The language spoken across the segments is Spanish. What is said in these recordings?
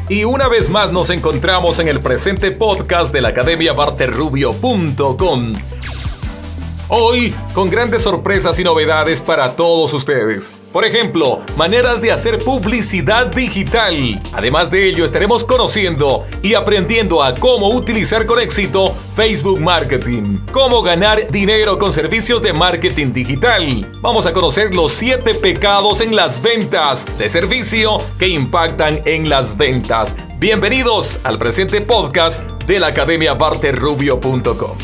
Y una vez más nos encontramos en el presente podcast de la academiabarterrubio.com. Hoy con grandes sorpresas y novedades para todos ustedes. Por ejemplo, maneras de hacer publicidad digital. Además de ello, estaremos conociendo y aprendiendo a cómo utilizar con éxito Facebook Marketing. Cómo ganar dinero con servicios de marketing digital. Vamos a conocer los 7 pecados en las ventas de servicio que impactan en las ventas. Bienvenidos al presente podcast de la academiabarterrubio.com.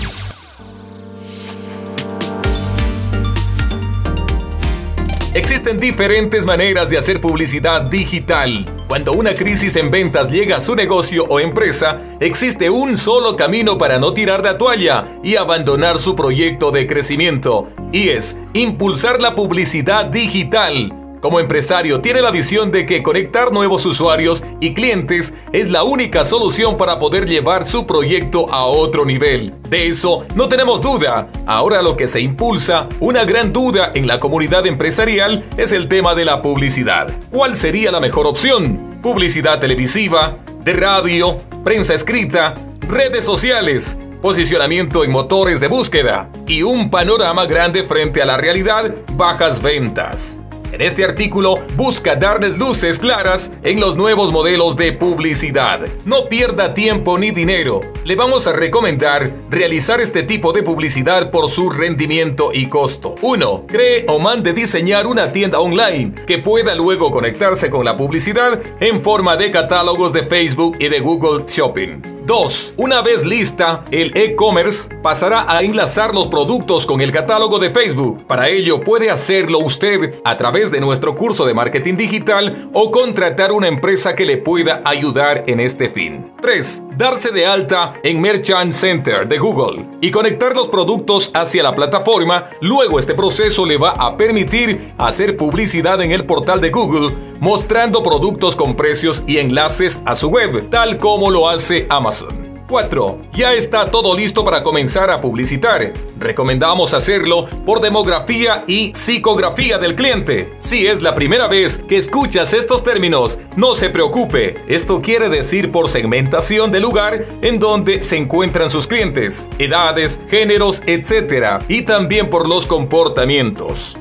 Existen diferentes maneras de hacer publicidad digital. Cuando una crisis en ventas llega a su negocio o empresa, existe un solo camino para no tirar la toalla y abandonar su proyecto de crecimiento, y es impulsar la publicidad digital. Como empresario, tiene la visión de que conectar nuevos usuarios y clientes es la única solución para poder llevar su proyecto a otro nivel. De eso no tenemos duda. Ahora lo que se impulsa, una gran duda en la comunidad empresarial, es el tema de la publicidad. ¿Cuál sería la mejor opción? ¿Publicidad televisiva, de radio, prensa escrita, redes sociales, posicionamiento en motores de búsqueda y un panorama grande frente a la realidad, bajas ventas? En este artículo busca darles luces claras en los nuevos modelos de publicidad. No pierda tiempo ni dinero. Le vamos a recomendar realizar este tipo de publicidad por su rendimiento y costo. 1. Cree o mande diseñar una tienda online que pueda luego conectarse con la publicidad en forma de catálogos de Facebook y de Google Shopping. 2. Una vez lista, el e-commerce pasará a enlazar los productos con el catálogo de Facebook. Para ello puede hacerlo usted a través de nuestro curso de marketing digital o contratar una empresa que le pueda ayudar en este fin. 3. Darse de alta en Merchant Center de Google y conectar los productos hacia la plataforma. Luego este proceso le va a permitir hacer publicidad en el portal de Google, mostrando productos con precios y enlaces a su web, tal como lo hace Amazon. 4. Ya está todo listo para comenzar a publicitar. Recomendamos hacerlo por demografía y psicografía del cliente. Si es la primera vez que escuchas estos términos, no se preocupe. Esto quiere decir por segmentación del lugar en donde se encuentran sus clientes, edades, géneros, etc. Y también por los comportamientos.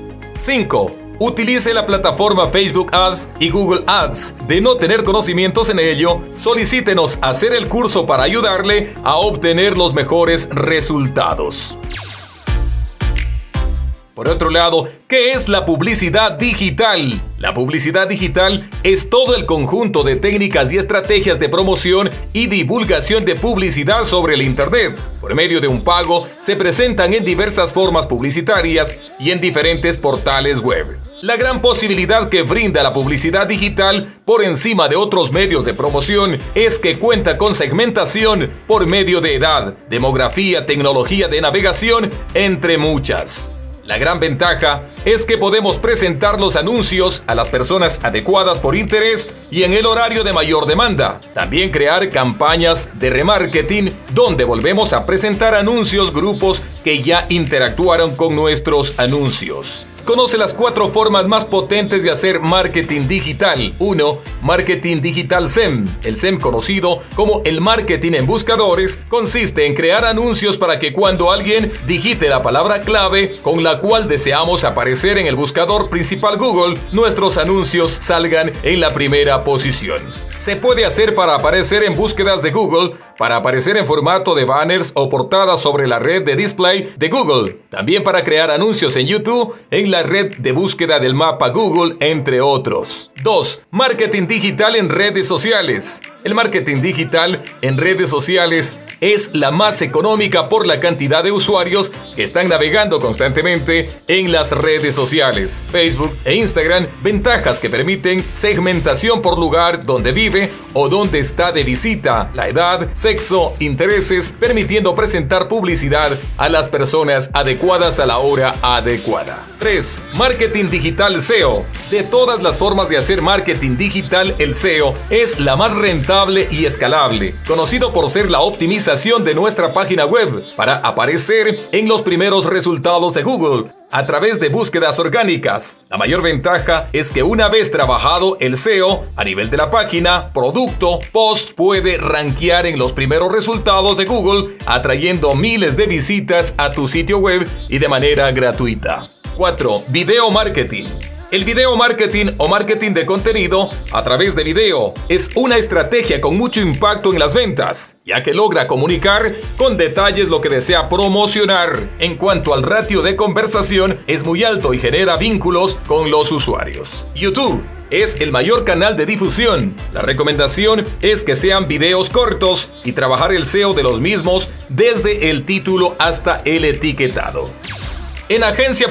5. Utilice la plataforma Facebook Ads y Google Ads. De no tener conocimientos en ello, solicítenos hacer el curso para ayudarle a obtener los mejores resultados. Por otro lado, ¿qué es la publicidad digital? La publicidad digital es todo el conjunto de técnicas y estrategias de promoción y divulgación de publicidad sobre el Internet. Por medio de un pago, se presentan en diversas formas publicitarias y en diferentes portales web. La gran posibilidad que brinda la publicidad digital por encima de otros medios de promoción es que cuenta con segmentación por medio de edad, demografía, tecnología de navegación, entre muchas. La gran ventaja es que podemos presentar los anuncios a las personas adecuadas por interés y en el horario de mayor demanda. También crear campañas de remarketing donde volvemos a presentar anuncios grupos que ya interactuaron con nuestros anuncios. Conoce las 4 formas más potentes de hacer marketing digital. 1. Marketing digital SEM. El SEM, conocido como el marketing en buscadores, consiste en crear anuncios para que cuando alguien digite la palabra clave con la cual deseamos aparecer en el buscador principal Google, nuestros anuncios salgan en la primera posición. Se puede hacer para aparecer en búsquedas de Google, para aparecer en formato de banners o portadas sobre la red de display de Google, también para crear anuncios en YouTube, en la red de búsqueda del mapa Google, entre otros. 2. Marketing digital en redes sociales. El marketing digital en redes sociales es la más económica por la cantidad de usuarios que están navegando constantemente en las redes sociales, Facebook e Instagram. Ventajas que permiten segmentación por lugar donde vive o donde está de visita, la edad, sexo, intereses, permitiendo presentar publicidad a las personas adecuadas a la hora adecuada. 3. Marketing digital SEO. De todas las formas de hacer marketing digital, el SEO es la más rentable y escalable, conocido por ser la optimización de nuestra página web para aparecer en los primeros resultados de Google. a través de búsquedas orgánicas. La mayor ventaja es que una vez trabajado el SEO a nivel de la página, producto, post puede rankear en los primeros resultados de Google, atrayendo miles de visitas a tu sitio web y de manera gratuita. 4. Video marketing. El video marketing o marketing de contenido a través de video es una estrategia con mucho impacto en las ventas, ya que logra comunicar con detalles lo que desea promocionar. En cuanto al ratio de conversación, es muy alto y genera vínculos con los usuarios. YouTube es el mayor canal de difusión. La recomendación es que sean videos cortos y trabajar el SEO de los mismos desde el título hasta el etiquetado. En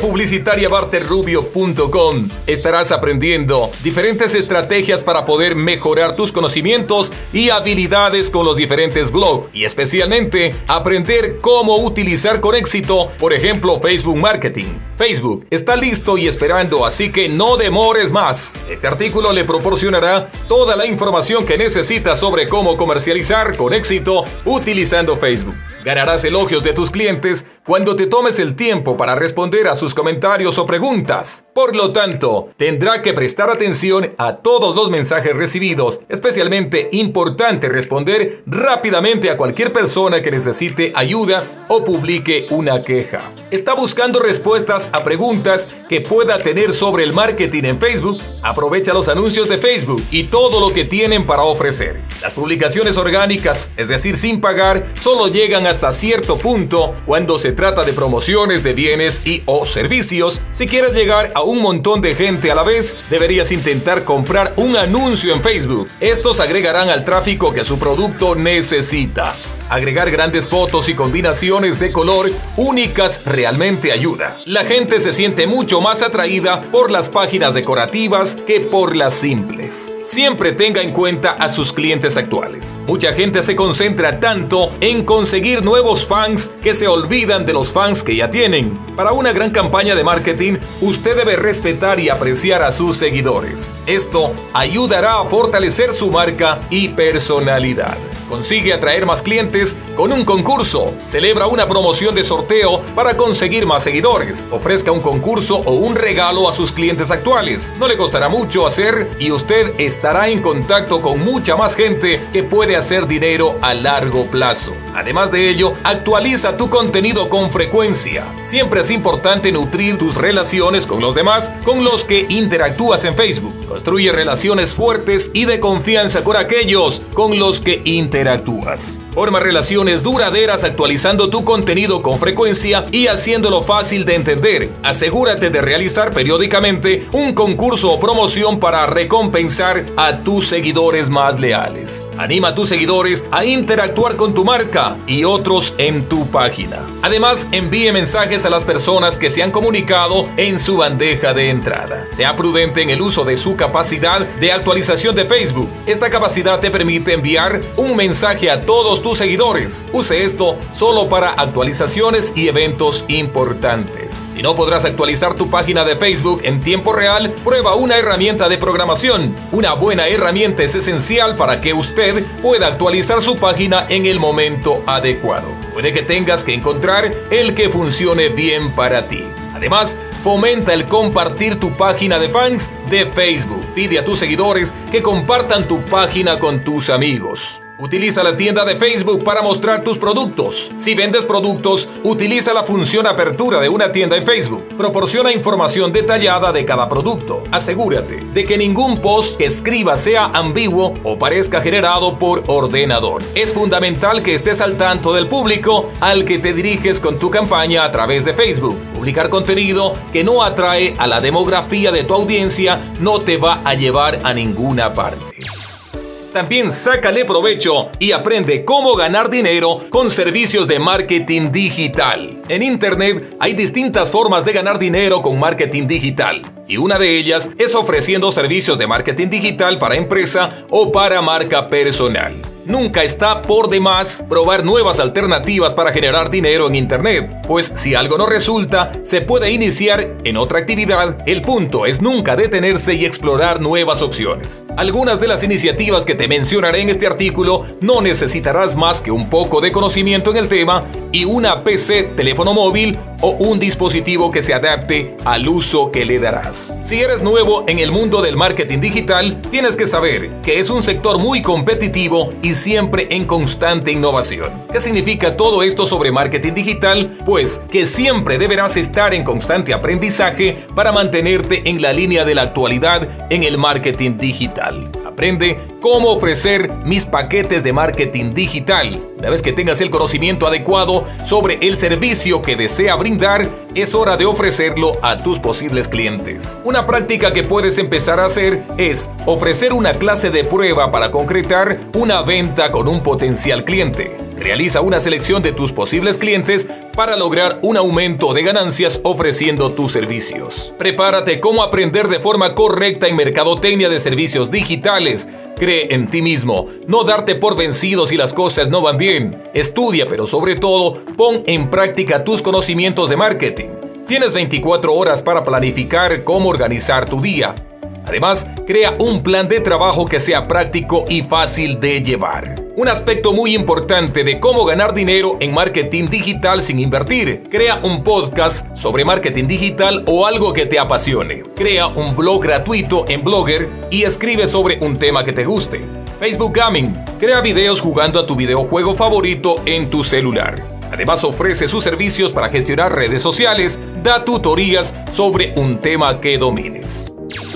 agenciapublicitariabarterrubio.com estarás aprendiendo diferentes estrategias para poder mejorar tus conocimientos y habilidades con los diferentes blogs y especialmente aprender cómo utilizar con éxito, por ejemplo, Facebook Marketing. Facebook está listo y esperando, así que no demores más. Este artículo le proporcionará toda la información que necesitas sobre cómo comercializar con éxito utilizando Facebook. Ganarás elogios de tus clientes cuando te tomes el tiempo para responder a sus comentarios o preguntas. Por lo tanto, tendrá que prestar atención a todos los mensajes recibidos. Especialmente importante responder rápidamente a cualquier persona que necesite ayuda o publique una queja. ¿Está buscando respuestas a preguntas que pueda tener sobre el marketing en Facebook? Aprovecha los anuncios de Facebook y todo lo que tienen para ofrecer. Las publicaciones orgánicas, es decir, sin pagar, solo llegan hasta cierto punto cuando se trata de promociones de bienes y o servicios. Si quieres llegar a un montón de gente a la vez, deberías intentar comprar un anuncio en Facebook. Estos agregarán al tráfico que su producto necesita. Agregar grandes fotos y combinaciones de color únicas realmente ayuda. La gente se siente mucho más atraída por las páginas decorativas que por las simples. Siempre tenga en cuenta a sus clientes actuales. Mucha gente se concentra tanto en conseguir nuevos fans que se olvidan de los fans que ya tienen. Para una gran campaña de marketing, usted debe respetar y apreciar a sus seguidores. Esto ayudará a fortalecer su marca y personalidad. Consigue atraer más clientes con un concurso. Celebra una promoción de sorteo para conseguir más seguidores. Ofrezca un concurso o un regalo a sus clientes actuales. No le costará mucho hacer y usted estará en contacto con mucha más gente que puede hacer dinero a largo plazo. Además de ello, actualiza tu contenido con frecuencia. Siempre es importante nutrir tus relaciones con los demás con los que interactúas en Facebook. Construye relaciones fuertes y de confianza con aquellos con los que interactúas. Forma relaciones duraderas actualizando tu contenido con frecuencia y haciéndolo fácil de entender. Asegúrate de realizar periódicamente un concurso o promoción para recompensar a tus seguidores más leales. Anima a tus seguidores a interactuar con tu marca y otros en tu página. Además, envíe mensajes a las personas que se han comunicado en su bandeja de entrada. Sea prudente en el uso de su capacidad de actualización de Facebook. Esta capacidad te permite enviar un mensaje a todos tus seguidores. Use esto solo para actualizaciones y eventos importantes. Si no podrás actualizar tu página de Facebook en tiempo real, prueba una herramienta de programación. Una buena herramienta es esencial para que usted pueda actualizar su página en el momento adecuado. Puede que tengas que encontrar el que funcione bien para ti. Además, fomenta el compartir tu página de fans de Facebook. Pide a tus seguidores que compartan tu página con tus amigos. Utiliza la tienda de Facebook para mostrar tus productos. Si vendes productos, utiliza la función apertura de una tienda en Facebook. Proporciona información detallada de cada producto. Asegúrate de que ningún post que escribas sea ambiguo o parezca generado por ordenador. Es fundamental que estés al tanto del público al que te diriges con tu campaña a través de Facebook. Publicar contenido que no atrae a la demografía de tu audiencia no te va a llevar a ninguna parte. También sácale provecho y aprende cómo ganar dinero con servicios de marketing digital. En Internet hay distintas formas de ganar dinero con marketing digital. Y una de ellas es ofreciendo servicios de marketing digital para empresa o para marca personal. Nunca está por demás probar nuevas alternativas para generar dinero en Internet, pues si algo no resulta, se puede iniciar en otra actividad. El punto es nunca detenerse y explorar nuevas opciones. Algunas de las iniciativas que te mencionaré en este artículo no necesitarás más que un poco de conocimiento en el tema y una PC, teléfono móvil o un dispositivo que se adapte al uso que le darás. Si eres nuevo en el mundo del marketing digital, tienes que saber que es un sector muy competitivo y siempre en constante innovación. ¿Qué significa todo esto sobre marketing digital? Pues que siempre deberás estar en constante aprendizaje para mantenerte en la línea de la actualidad en el marketing digital. Aprende cómo ofrecer mis paquetes de marketing digital. Una vez que tengas el conocimiento adecuado sobre el servicio que desea brindar, es hora de ofrecerlo a tus posibles clientes. Una práctica que puedes empezar a hacer es ofrecer una clase de prueba para concretar una venta con un potencial cliente. Realiza una selección de tus posibles clientes para lograr un aumento de ganancias ofreciendo tus servicios. Prepárate cómo aprender de forma correcta en mercadotecnia de servicios digitales. Cree en ti mismo, no darte por vencido si las cosas no van bien. Estudia, pero sobre todo, pon en práctica tus conocimientos de marketing. Tienes 24 horas para planificar cómo organizar tu día. Además, crea un plan de trabajo que sea práctico y fácil de llevar. Un aspecto muy importante de cómo ganar dinero en marketing digital sin invertir. Crea un podcast sobre marketing digital o algo que te apasione. Crea un blog gratuito en Blogger y escribe sobre un tema que te guste. Facebook Gaming. Crea videos jugando a tu videojuego favorito en tu celular. Además, ofrece sus servicios para gestionar redes sociales. Da tutorías sobre un tema que domines.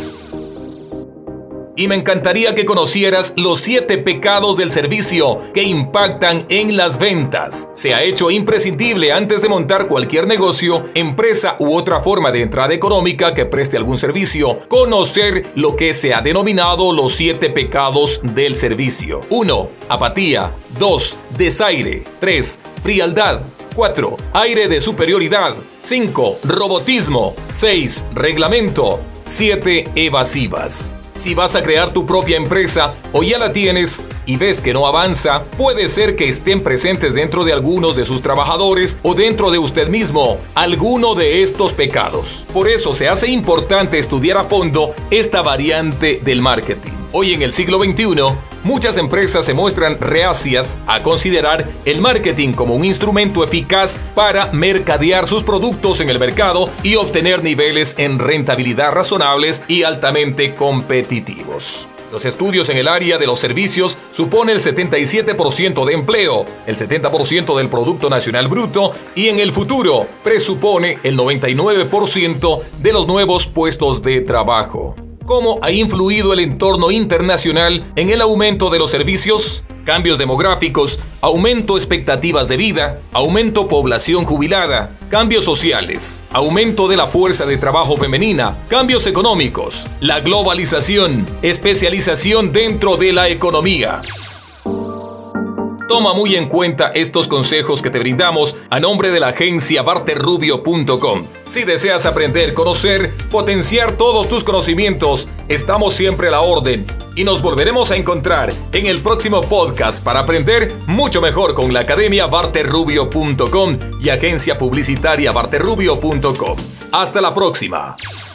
Y me encantaría que conocieras los 7 pecados del servicio que impactan en las ventas. Se ha hecho imprescindible antes de montar cualquier negocio, empresa u otra forma de entrada económica que preste algún servicio, conocer lo que se ha denominado los 7 pecados del servicio. 1. Apatía. 2. Desaire. 3. Frialdad. 4. Aire de superioridad. 5. Robotismo. 6. Reglamento. 7. Evasivas. Si vas a crear tu propia empresa o ya la tienes y ves que no avanza, puede ser que estén presentes dentro de algunos de sus trabajadores o dentro de usted mismo alguno de estos pecados. Por eso se hace importante estudiar a fondo esta variante del marketing. Hoy en el siglo XXI, muchas empresas se muestran reacias a considerar el marketing como un instrumento eficaz para mercadear sus productos en el mercado y obtener niveles en rentabilidad razonables y altamente competitivos. Los estudios en el área de los servicios suponen el 77% de empleo, el 70% del Producto Nacional Bruto y en el futuro presupone el 99% de los nuevos puestos de trabajo. ¿Cómo ha influido el entorno internacional en el aumento de los servicios? Cambios demográficos, aumento expectativas de vida, aumento población jubilada, cambios sociales, aumento de la fuerza de trabajo femenina, cambios económicos, la globalización, especialización dentro de la economía. Toma muy en cuenta estos consejos que te brindamos a nombre de la agencia barterrubio.com. Si deseas aprender, conocer, potenciar todos tus conocimientos, estamos siempre a la orden y nos volveremos a encontrar en el próximo podcast para aprender mucho mejor con la academia barterrubio.com y agencia publicitaria barterrubio.com. Hasta la próxima.